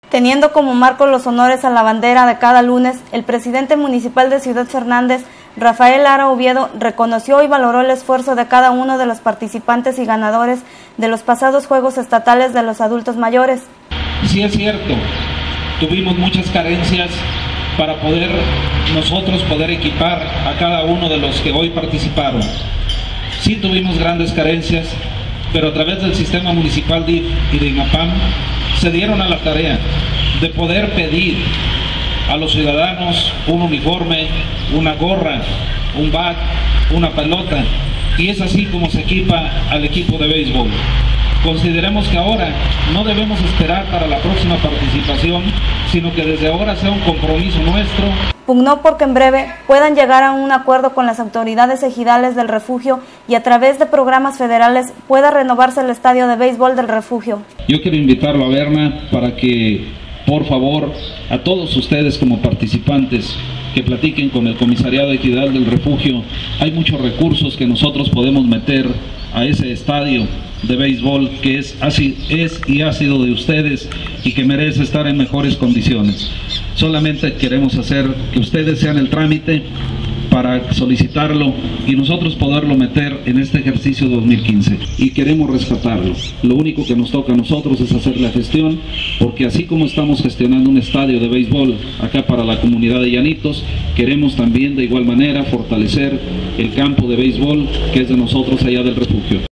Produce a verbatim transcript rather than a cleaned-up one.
Teniendo como marco los honores a la bandera de cada lunes, el presidente municipal de Ciudad Fernández, Rafael Lara Oviedo, reconoció y valoró el esfuerzo de cada uno de los participantes y ganadores de los pasados Juegos Estatales de los Adultos Mayores. Sí es cierto, tuvimos muchas carencias para poder nosotros poder equipar a cada uno de los que hoy participaron. Sí tuvimos grandes carencias, pero a través del sistema municipal D I F y de INAPAM se dieron a la tarea de poder pedir a los ciudadanos un uniforme, una gorra, un bat, una pelota, y es así como se equipa al equipo de béisbol. Consideremos que ahora no debemos esperar para la próxima participación, sino que desde ahora sea un compromiso nuestro. Pugnó porque en breve puedan llegar a un acuerdo con las autoridades ejidales del refugio y a través de programas federales pueda renovarse el estadio de béisbol del refugio. Yo quiero invitarlo a Berna para que, por favor, a todos ustedes como participantes, que platiquen con el Comisariado Ejidal del Refugio. Hay muchos recursos que nosotros podemos meter a ese estadio de béisbol que es, así, es y ha sido de ustedes y que merece estar en mejores condiciones. Solamente queremos hacer que ustedes sean el trámite para solicitarlo y nosotros poderlo meter en este ejercicio dos mil quince, y queremos rescatarlo. Lo único que nos toca a nosotros es hacer la gestión, porque así como estamos gestionando un estadio de béisbol acá para la comunidad de Llanitos, queremos también de igual manera fortalecer el campo de béisbol que es de nosotros allá del refugio.